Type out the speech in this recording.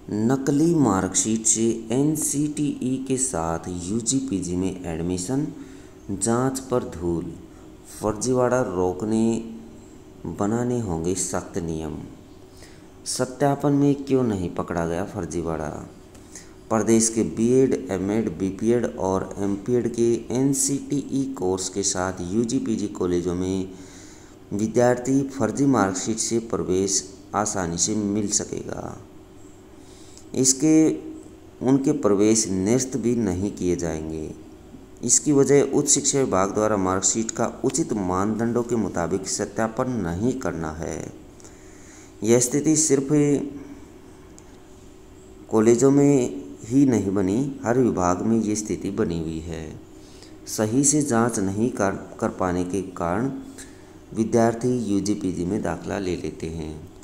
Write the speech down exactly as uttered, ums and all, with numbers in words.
नकली मार्कशीट से N C T ई के साथ यू जी पी जी में एडमिशन, जांच पर धूल। फर्जीवाड़ा रोकने बनाने होंगे सख्त नियम। सत्यापन में क्यों नहीं पकड़ा गया फर्जीवाड़ा? प्रदेश के B Ed, M Ed, B P Ed और एम पी एड के N C T E course के साथ यू जी पी जी कॉलेजों में विद्यार्थी फर्जी मार्कशीट से प्रवेश आसानी से मिल सकेगा। इसके उनके प्रवेश निरस्त भी नहीं किए जाएंगे। इसकी वजह उच्च शिक्षा विभाग द्वारा मार्कशीट का उचित मानदंडों के मुताबिक सत्यापन नहीं करना है। यह स्थिति सिर्फ कॉलेजों में ही नहीं बनी, हर विभाग में ये स्थिति बनी हुई है। सही से जांच नहीं कर कर पाने के कारण विद्यार्थी यू जी पी जी में दाखिला ले लेते हैं।